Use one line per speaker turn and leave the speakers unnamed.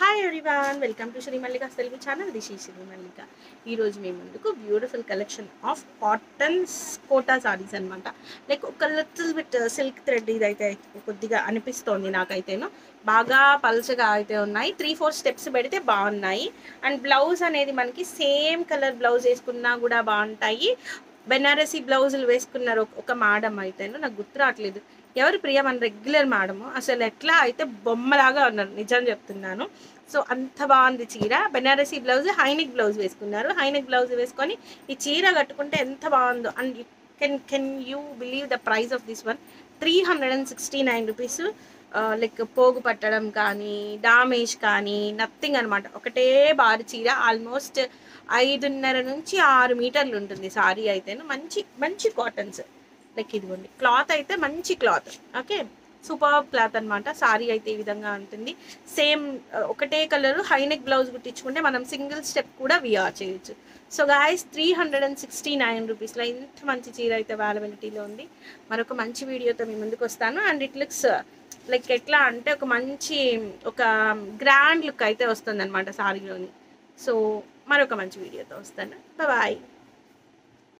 Hi everyone, welcome to Shri Mallika Telugu channel. This is Shri Mallika. ఈరోజు మీ ముందుకు beautiful collection of cotton Kota saris అనమాట. లైక్ ఒక లిటిల్ బిట్ సిల్క్ థ్రెడ్ ఇదైతే కొద్దిగా అనిపిస్తోంది నాకైతేను. బాగా పల్చగా అయితే ఉన్నాయి, 3-4 స్టెప్స్ పెడితే బాగున్నాయి. అండ్ బ్లౌజ్ అనేది మనకి సేమ్ కలర్ బ్లౌజ్ వేసుకున్నా కూడా బాగుంటాయి. బెనారసీ బ్లౌజులు వేసుకున్నారు ఒక మేడం అయితేను, నాకు గుర్తు రావట్లేదు ఎవరు ప్రియ, మన రెగ్యులర్ మేడము. అసలు ఎట్లా అయితే బొమ్మలాగా ఉన్నారు, నిజం చెప్తున్నాను. సో అంత బాగుంది చీర. బెనారసీ బ్లౌజ్, హైనెక్ బ్లౌజ్ వేసుకున్నారు. హైనెక్ బ్లౌజ్ వేసుకొని ఈ చీర కట్టుకుంటే ఎంత బాగుందో. And can you believe the price of this one? 369 rupees. Like పోగు పట్టడం కానీ డామేజ్ కానీ నథింగ్ అనమాట. ఒకటే బారు చీర, ఆల్మోస్ట్ 5.5 నుంచి 6 మీటర్లు ఉంటుంది సారీ అయితేను. మంచి మంచి కాటన్స్. లైక్ ఇదిగోండి, క్లాత్ అయితే మంచి క్లాత్. ఓకే, సూపర్ క్లాత్ అనమాట. సారీ అయితే ఈ విధంగా ఉంటుంది. సేమ్ ఒకటే కలరు హైనెక్ బ్లౌజ్ కుట్టించుకుంటే మనం సింగిల్ స్టెప్ కూడా వియర్ చేయొచ్చు. సో గాయస్, 369 రూపీస్లో ఇంత మంచి చీర అయితే అవైలబిలిటీలో ఉంది. మరొక మంచి వీడియోతో మీ ముందుకు వస్తాను. అండ్ ఇట్ లుక్స్ లైక్ ఎట్లా అంటే ఒక గ్రాండ్ లుక్ అయితే వస్తుంది అనమాట సారీలోని. సో మరొక మంచి వీడియోతో వస్తాను. బాయ్.